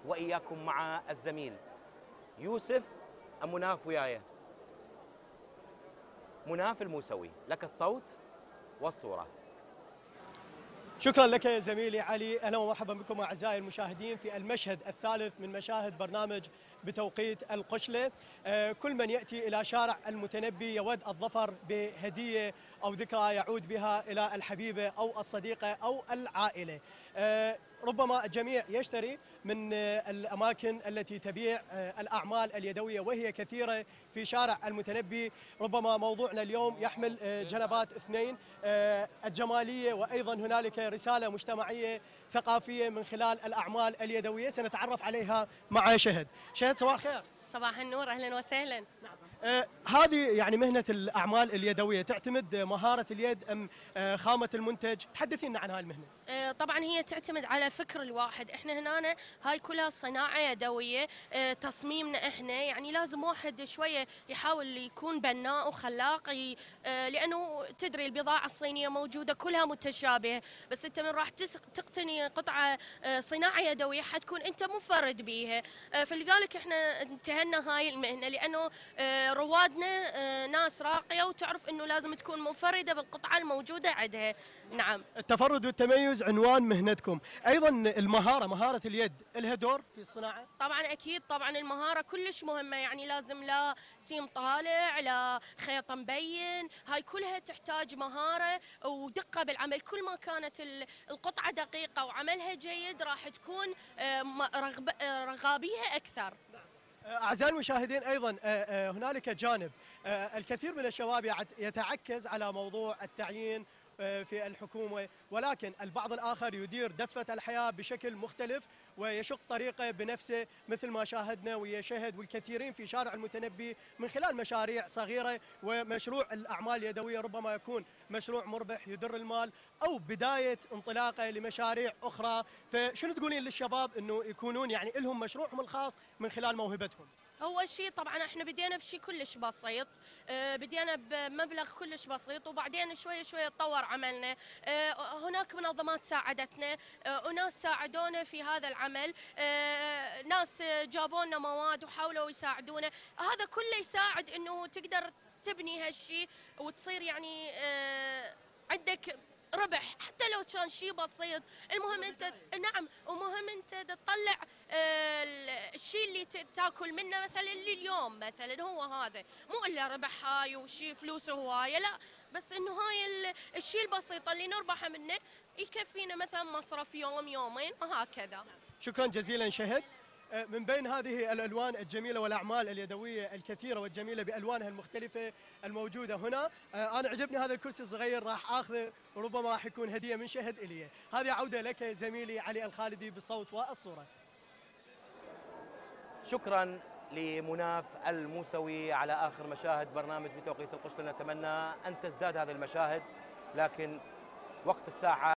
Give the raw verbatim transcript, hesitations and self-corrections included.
وإياكم مع الزميل يوسف أم مناف وياي؟ مناف الموسوي، لك الصوت والصورة. شكرا لك يا زميلي علي. اهلا ومرحبا بكم اعزائي المشاهدين في المشهد الثالث من مشاهد برنامج بتوقيت القشله. كل من ياتي الى شارع المتنبي يود الظفر بهديه او ذكرى يعود بها الى الحبيبه او الصديقه او العائله. ربما الجميع يشتري من الأماكن التي تبيع الأعمال اليدوية وهي كثيرة في شارع المتنبي. ربما موضوعنا اليوم يحمل جنبات اثنين، الجمالية وأيضا هنالك رسالة مجتمعية ثقافية من خلال الأعمال اليدوية سنتعرف عليها مع شهد. شهد صباح الخير. صباح النور، أهلا وسهلا. نعم. آه هذه يعني مهنة الأعمال اليدوية تعتمد مهارة اليد أم آه خامة المنتج؟ تحدثينا عن هذه المهنة. آه طبعا هي تعتمد على فكر الواحد. احنا هنا هاي كلها صناعة يدوية، آه تصميمنا احنا يعني لازم واحد شوية يحاول يكون بناء وخلاق، آه لأنه تدري البضاعة الصينية موجودة كلها متشابهة، بس انت من راح تقتني قطعة آه صناعة يدوية حتكون انت منفرد بيها. آه فلذلك احنا انتهلنا هاي المهنة، لأنه آه روادنا ناس راقية وتعرف انه لازم تكون منفردة بالقطعة الموجودة عندها. نعم. التفرد والتميز عنوان مهنتكم، ايضا المهارة، مهارة اليد لها دور في الصناعة؟ طبعا اكيد، طبعا المهارة كلش مهمة، يعني لازم لا سيم طالع لا خيط مبين، هاي كلها تحتاج مهارة ودقة بالعمل. كل ما كانت القطعة دقيقة وعملها جيد راح تكون رغابيها اكثر. أعزائي المشاهدين، أيضا هنالك جانب الكثير من الشباب يتعكز على موضوع التعيين في الحكومة، ولكن البعض الآخر يدير دفة الحياة بشكل مختلف ويشق طريقه بنفسه، مثل ما شاهدنا ويا شهد والكثيرين في شارع المتنبي من خلال مشاريع صغيرة. ومشروع الأعمال اليدوية ربما يكون مشروع مربح يدر المال أو بداية انطلاقه لمشاريع أخرى. فشنو تقولين للشباب أنه يكونون يعني لهم مشروعهم الخاص من خلال موهبتهم؟ أول شيء طبعا احنا بدينا بشيء كلش بسيط، اه بدينا بمبلغ كلش بسيط وبعدين شوي شوي تطور عملنا. اه هناك منظمات ساعدتنا، اه وناس ساعدونا في هذا العمل، اه ناس جابوا لنا مواد وحاولوا يساعدونا. هذا كله يساعد انه تقدر تبني هالشيء وتصير يعني اه عندك ربح، حتى لو كان شيء بسيط. المهم انت نعم، ومهم انت تطلع الشيء اللي تاكل منه مثلا لليوم، مثلا هو هذا مو الا ربح هاي وشيء فلوسه هوايه، لا، بس انه هاي الشيء البسيط اللي نربحه منه يكفينا مثلا مصرف يوم يومين وهكذا. شكرا جزيلا شهد. من بين هذه الألوان الجميلة والأعمال اليدوية الكثيرة والجميلة بألوانها المختلفة الموجودة هنا، أنا عجبني هذا الكرسي الصغير راح آخذه وربما راح يكون هدية من شهد إلي. هذه عودة لك زميلي علي الخالدي بالصوت والصورة. شكرا لمناف الموسوي على آخر مشاهد برنامج بتوقيت القشطة. نتمنى أن تزداد هذه المشاهد، لكن وقت الساعة